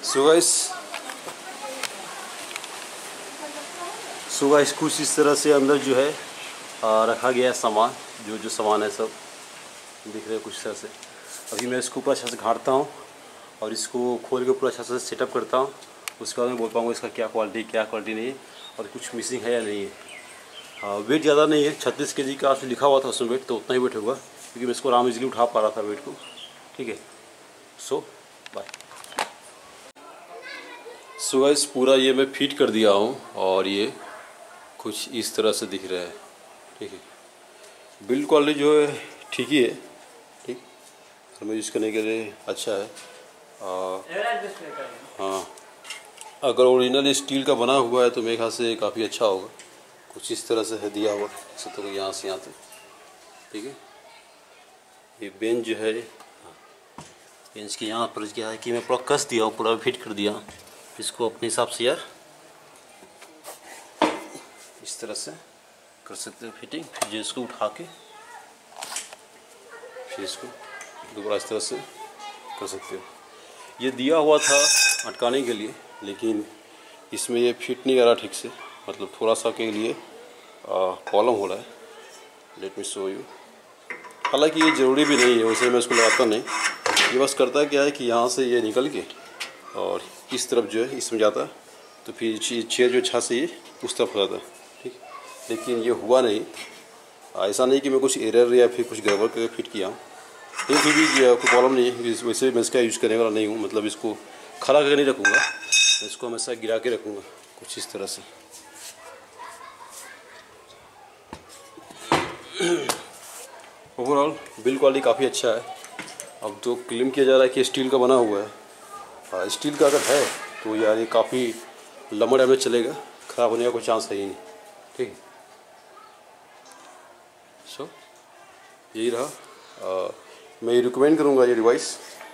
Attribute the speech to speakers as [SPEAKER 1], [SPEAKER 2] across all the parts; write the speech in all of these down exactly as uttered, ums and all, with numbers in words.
[SPEAKER 1] So guys so guys कुछ इस तरह से अंदर जो है आ, रखा गया है सामान, जो जो सामान है सब दिख रहे हैं कुछ तरह से। अभी मैं इसको पूरा अच्छा से घाटता हूँ और इसको खोल के पूरा अच्छा से सेटअप करता हूँ। उसके बाद मैं बोल पाऊँगा इसका क्या क्वालिटी क्या क्वालिटी नहीं है और कुछ मिसिंग है या नहीं है। हाँ, वेट ज़्यादा नहीं है, छत्तीस के जी का आपसे लिखा हुआ था उसमें वेट, तो उतना ही वेट होगा क्योंकि मैं इसको आराम इजीली उठा पा रहा था वेट को। ठीक है, सो बाय। सो गाइस पूरा ये मैं फिट कर दिया हूँ और ये कुछ इस तरह से दिख रहा है। ठीक है, बिल्ड क्वालिटी जो है ठीक ही है, ठीक, हमें यूज़ करने के लिए अच्छा है। आ, हाँ, अगर ओरिजिनल स्टील का बना हुआ है तो मेरे ख्याल से काफ़ी अच्छा होगा। कुछ इस तरह से है दिया हुआ, जैसे तो यहाँ से यहाँ तक। ठीक है, ये बेंच जो है, बेंच के यहाँ पर क्या है कि मैं पूरा कस दिया हूँ, पूरा फिट कर दिया इसको अपने हिसाब से। यार इस तरह से कर सकते हो फिटिंग, फिर जो इसको उठा के फिर इसको दोबारा इस तरह से कर सकते हो। ये दिया हुआ था अटकाने के लिए, लेकिन इसमें ये फिट नहीं आ रहा ठीक से, मतलब थोड़ा सा के लिए प्रॉब्लम हो रहा है। Let me show you. हालांकि ये ज़रूरी भी नहीं है, वैसे मैं इसको लगाता नहीं, ये बस करता है क्या है कि यहाँ से ये निकल के और इस तरफ जो है इसमें जाता है, तो फिर चेयर जो छा से ये उस तरफ हो जाता है। ठीक, लेकिन ये हुआ नहीं। ऐसा नहीं कि मैं कुछ एरर या फिर कुछ गड़बड़ करके फिट किया हूँ, लेकिन फिर भी कोई प्रॉब्लम नहीं है। वैसे भी मैं इसका यूज़ करने वाला नहीं हूँ, मतलब इसको खड़ा करके नहीं रखूँगा, मैं इसको हमेशा गिरा के रखूँगा कुछ इस तरह से। ओवरऑल बिल्ड क्वालिटी काफ़ी अच्छा है। अब तो क्लेम किया जा रहा है कि स्टील का बना हुआ है। हाँ, स्टील का अगर है तो यार ये काफ़ी लंबा टाइम में चलेगा, ख़राब होने का कोई चांस है ही नहीं। ठीक है, सो so, यही रहा। आ, मैं रिकमेंड करूँगा ये डिवाइस।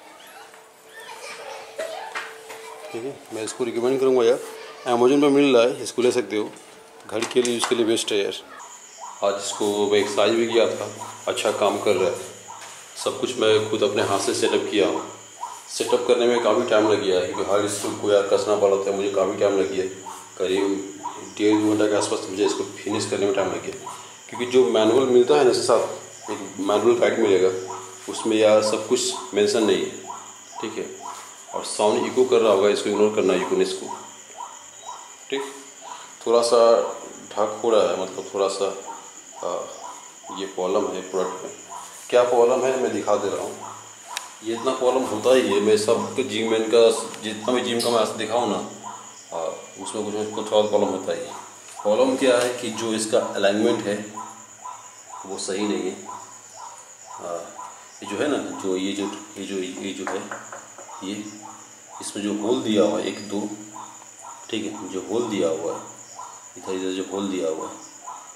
[SPEAKER 1] ठीक है, मैं इसको रिकमेंड करूँगा यार, अमेजोन पे मिल रहा है, इसको ले सकते हो, घर के लिए उसके लिए बेस्ट है यार। आज इसको मैं एक्सरसाइज भी किया था, अच्छा काम कर रहा है। सब कुछ मैं खुद अपने हाथ से सेटअप किया हूँ। सेटअप करने में काफ़ी टाइम लग गया है क्योंकि हर स्कूल को यार कसना पड़ा था, मुझे काफ़ी टाइम लग गया, करीब डेढ़ दो घंटा के आसपास मुझे इसको फिनिश करने में टाइम लग गया। क्योंकि जो मैनुअल मिलता है ना, इसके साथ एक मैनुअल गाइड मिलेगा, उसमें यार सब कुछ मेंशन नहीं है। ठीक है, और साउंड इको कर रहा होगा, इसको इग्नोर करना है इकोनेस को। ठीक, थोड़ा सा ढक हो रहा है, मतलब थोड़ा सा आ, ये प्रॉब्लम है प्रोडक्ट में। क्या प्रॉब्लम है मैं दिखा दे रहा हूँ। ये इतना प्रॉब्लम होता ही है, मैं सब जिम मैन का जितना भी जिम का मैं आज दिखाऊँ ना, आ, उसमें कुछ कुछ थोड़ा प्रॉब्लम होता ही है। प्रॉब्लम क्या है कि जो इसका अलाइनमेंट है वो सही नहीं है। आ, ये जो है ना, जो ये जो ये जो ये जो है ये इसमें जो होल दिया हुआ है एक दो, ठीक है, जो होल दिया हुआ है इधर इधर जो होल दिया हुआ है,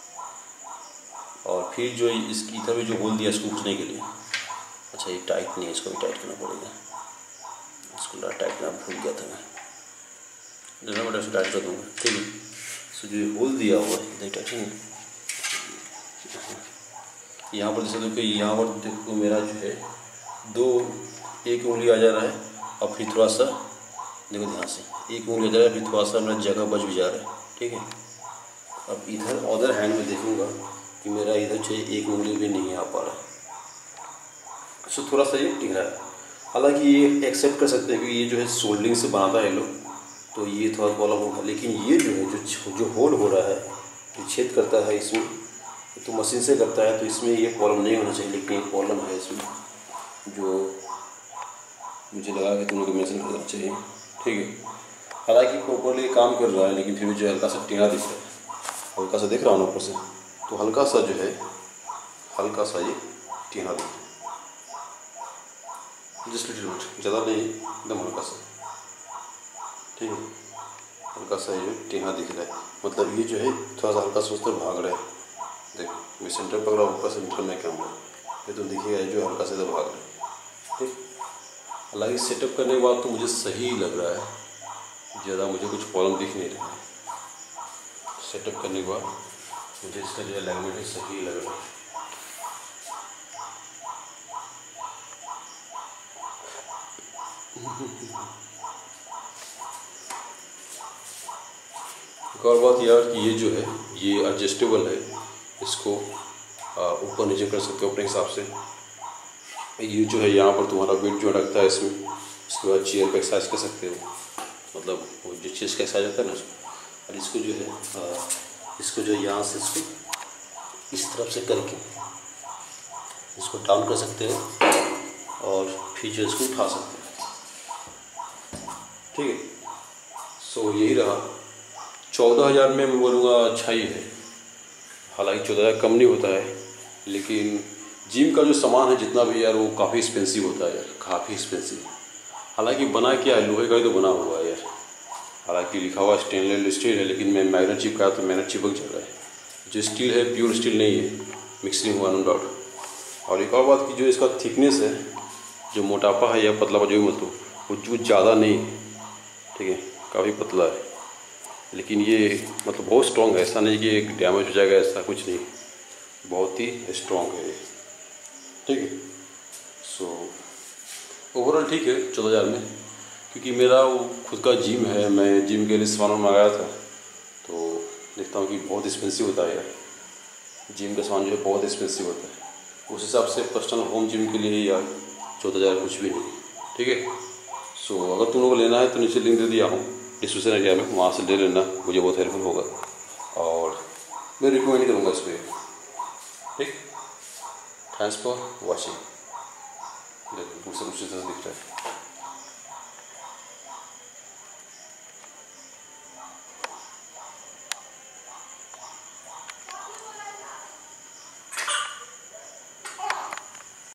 [SPEAKER 1] और फिर जो इसकी इधर भी जो होल दिया इसको खींचने के लिए। अच्छा, ये टाइट नहीं है, इसको भी टाइट करना पड़ेगा। इसको टाइट करना भूल गया था मैं, जरा मैं टाइट कर दूँगा। ठीक है, सो जो होल दिया हुआ है इधर टाइट नहीं, यहाँ पर जैसे देखो, यहाँ पर देखो मेरा जो है दो एक उंगली आ जा रहा है, और फिर थोड़ा सा देखो ध्यान से एक उंगली आ जा रहा है, फिर थोड़ा सा मेरा जगह बच भी जा रहा है। ठीक है, अब इधर अदर हैंड में देखूँगा कि मेरा इधर जो एक उंगली भी नहीं आ पा रहा है, सो थोड़ा सा ये टिक रहा है। हालांकि ये एक्सेप्ट कर सकते हैं कि ये जो है सोल्डरिंग से बनाता है लोग, तो ये थोड़ा प्रॉब्लम होगा। लेकिन ये जो है जो जो होल हो रहा है, जो छेद करता है इसमें, तो मशीन से करता है, तो इसमें ये प्रॉब्लम नहीं होना चाहिए, लेकिन एक प्रॉब्लम है इसमें जो मुझे लगा कि तुम लोग को मेंशन करना चाहिए। ठीक है, हालांकि प्रॉपरली काम कर रहा है, लेकिन फिर भी जो हल्का सा टेढ़ा दिख रहा है, हल्का सा देख रहा हूँ ऊपर से, तो हल्का सा जो है हल्का सा ये टेढ़ा दिख रहा है, जस्ट लिटिल बिट, ज़्यादा नहीं, एकदम हल्का सा। ठीक है, हल्का सा ये टेढ़ा दिख रहा है, मतलब ये जो है थोड़ा सा हल्का सा उस तरफ भाग रहा है। देखो मैं सेंटर पकड़ा, ऊपर सेंटर में कैमरा, ये तो दिखेगा जो हल्का से तो भाग रहा है। ठीक, हालांकि सेटअप करने के बाद तो मुझे सही लग रहा है, ज़्यादा मुझे कुछ प्रॉब्लम दिख नहीं रहा है। सेटअप करने के बाद मुझे इसका जो अलाइनमेंट है सही लग रहा है। एक और बात यार कि ये जो है ये एडजस्टेबल है, इसको ऊपर नीचे कर सकते हो अपने हिसाब से। ये जो है यहाँ पर तुम्हारा वेट जो रखता है इसमें, इसके बाद चेयर पे एक्सरसाइज कर सकते हो, मतलब वो जो चेस्ट का एक्सरसाइज होता है ना उसको। और इसको जो है आ, इसको जो यहाँ से इसको इस तरफ से करके इसको डाउन कर सकते हो और फिर जो इसको उठा सकते हो, ठीक है। सो यही रहा। चौदह हज़ार में मैं बोलूँगा अच्छा ही है, हालांकि चौदह हज़ार कम नहीं होता है, लेकिन जिम का जो सामान है जितना भी यार वो काफ़ी एक्सपेंसिव होता है यार, काफ़ी एक्सपेंसिव। हालांकि बना क्या है, लोहे का ही तो बना हुआ है यार। हालांकि लिखा हुआ स्टेनलेस स्टील है, लेकिन मैं मैग्नेट चिपकाया तो मैग्नेट चिपक जा रहा है। जो स्टील है प्योर स्टील नहीं है, मिक्सिंग हुआ नो डाउट। और एक और बात की जो इसका थिकनेस है, जो मोटापा है या पतला जो भी मतलब वो जो ज़्यादा नहीं है, ठीक है, काफ़ी पतला है। लेकिन ये मतलब बहुत स्ट्रॉन्ग है, ऐसा नहीं कि एक डैमेज हो जाएगा, ऐसा कुछ नहीं, बहुत ही स्ट्रॉन्ग है ये, ठीक है। सो ओवरऑल ठीक है चौदह हज़ार में, क्योंकि मेरा वो खुद का जिम है, मैं जिम के लिए सामान मंगाया था, तो देखता हूँ कि बहुत एक्सपेंसिव होता है यार, जिम का सामान जो है बहुत एक्सपेंसिव होता है। उस हिसाब से पर्सनल होम जिम के लिए यार चौदह हज़ार कुछ भी नहीं, ठीक है। सो अगर तुम लोगों को लेना है तो नीचे लिंक दे दिया हूँ डिस्क्रिप्शन एरिया में, वहाँ से ले लेना, मुझे बहुत हेल्पफुल होगा और मैं रिकमेंड करूँगा इस पर, ठीक। Thanks for watching. देखो दूसरा कुछ तरह दिख रहा है।